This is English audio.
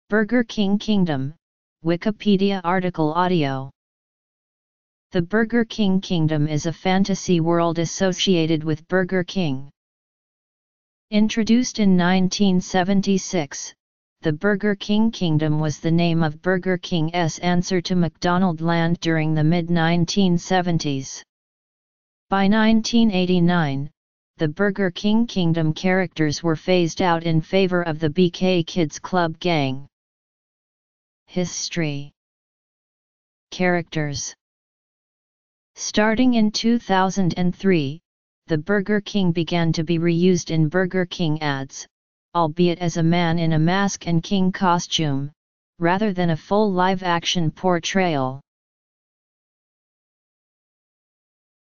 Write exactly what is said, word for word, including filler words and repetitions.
Burger King Kingdom, Wikipedia article audio. The Burger King Kingdom is a fantasy world associated with Burger King. Introduced in nineteen seventy-six, the Burger King Kingdom was the name of Burger King's answer to McDonald Land during the mid nineteen seventies. By nineteen eighty-nine, the Burger King Kingdom characters were phased out in favor of the B K Kids Club gang. History. Characters. Starting in two thousand three, the Burger King began to be reused in Burger King ads, albeit as a man in a mask and king costume, rather than a full live-action portrayal.